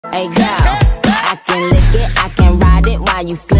Hey girl, I can lick it, I can ride it while you